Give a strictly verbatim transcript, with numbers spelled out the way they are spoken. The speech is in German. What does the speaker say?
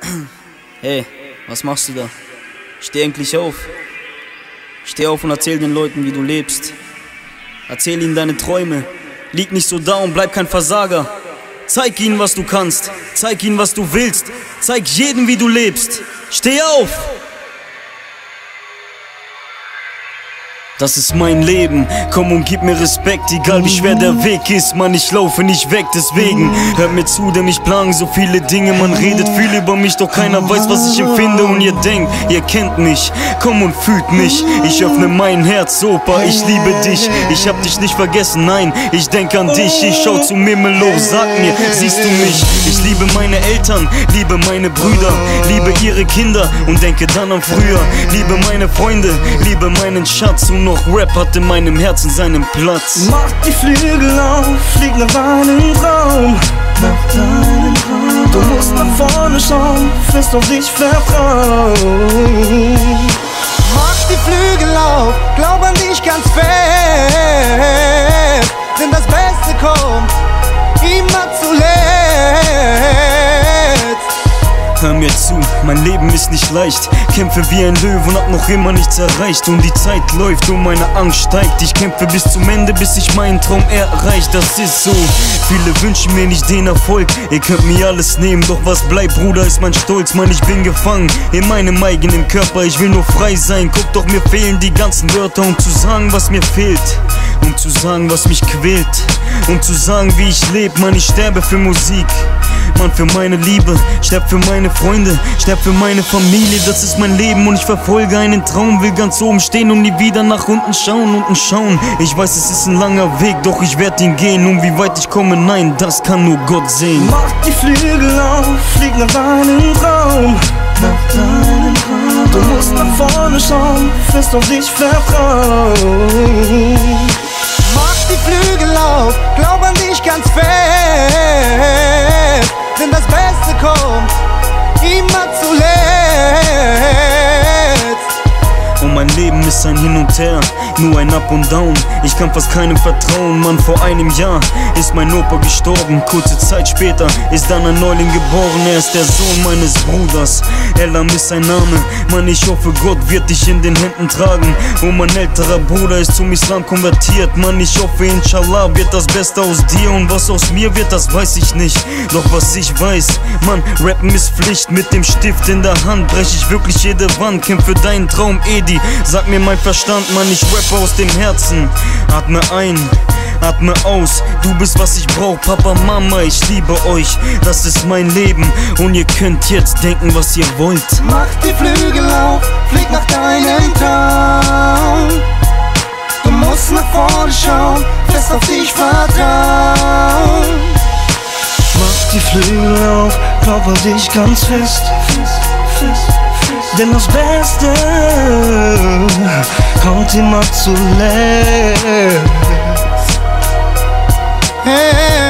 Hey, was machst du da? Steh endlich auf. Steh auf und erzähl den Leuten, wie du lebst. Erzähl ihnen deine Träume. Lieg nicht so da und bleib kein Versager. Zeig ihnen, was du kannst. Zeig ihnen, was du willst. Zeig jedem, wie du lebst. Steh auf! Das ist mein Leben, komm und gib mir Respekt, egal wie schwer der Weg ist, Mann, ich laufe nicht weg, deswegen hört mir zu, denn ich plan so viele Dinge, man redet viel über mich, doch keiner weiß, was ich empfinde und ihr denkt, ihr kennt mich, komm und fühlt mich, ich öffne mein Herz, Opa, ich liebe dich, ich hab dich nicht vergessen, nein, ich denk an dich, ich schau zum Himmel hoch, sag mir, siehst du mich, ich liebe meine Eltern, liebe meine Brüder, liebe ihre Kinder und denke dann an früher, liebe meine Freunde, liebe meinen Schatz und noch Rap hat in meinem Herzen seinen Platz. Mach die Flügel auf, flieg nach deinem Traum, nach deinem Traum. Du musst nach vorne schauen, fest auf dich vertrauen. Mach die Flügel auf, glaub an dich ganz fest, denn das Beste kommt immer zuletzt. Hör mir zu, mein Leben ist nicht leicht. Kämpfe wie ein Löwe und hab noch immer nichts erreicht. Und die Zeit läuft und meine Angst steigt. Ich kämpfe bis zum Ende, bis ich meinen Traum erreicht. Das ist so, viele wünschen mir nicht den Erfolg. Ihr könnt mir alles nehmen, doch was bleibt, Bruder, ist mein Stolz. Mann, ich bin gefangen in meinem eigenen Körper. Ich will nur frei sein, guck doch, mir fehlen die ganzen Wörter. Um zu sagen, was mir fehlt, um zu sagen, was mich quält, um zu sagen, wie ich lebe. Mann, ich sterbe für Musik, Mann, für meine Liebe, sterb für meine Freunde, sterb für meine Familie, das ist mein Leben und ich verfolge einen Traum, will ganz oben stehen und nie wieder nach unten schauen, unten schauen. Ich weiß, es ist ein langer Weg, doch ich werd ihn gehen und wie weit ich komme, nein, das kann nur Gott sehen. Mach die Flügel auf, flieg nach deinem Traum, nach deinem Traum. Du musst nach vorne schauen, fest auf dich vertrauen. Mach die Flügel auf, glaub an dich ganz fest, denn das Beste kommt immer zuletzt. Und mein Leben ist ein Hin und Her, nur ein Up und Down. Ich kann fast keinem vertrauen, Mann, vor einem Jahr ist mein Opa gestorben. Kurze Zeit später ist dann ein Neuling geboren. Er ist der Sohn meines Bruders, Elam ist sein Name. Mann, ich hoffe, Gott wird dich in den Händen tragen. Und mein älterer Bruder ist zum Islam konvertiert. Mann, ich hoffe, inshallah wird das Beste aus dir. Und was aus mir wird, das weiß ich nicht. Doch was ich weiß, Mann, Rappen ist Pflicht. Mit dem Stift in der Hand brech ich wirklich jede Wand. Kämpf für deinen Traum, Edi. Sag mir mein Verstand, Mann, ich rappe aus dem Herzen. Atme ein, atme aus, du bist was ich brauch, Papa, Mama, ich liebe euch. Das ist mein Leben und ihr könnt jetzt denken, was ihr wollt. Mach die Flügel auf, flieg nach deinem Traum. Du musst nach vorne schauen, fest auf dich vertrauen. Mach die Flügel auf, glaub an dich ganz fest, fest, fest. Denn das Beste kommt immer zuletzt. Hey.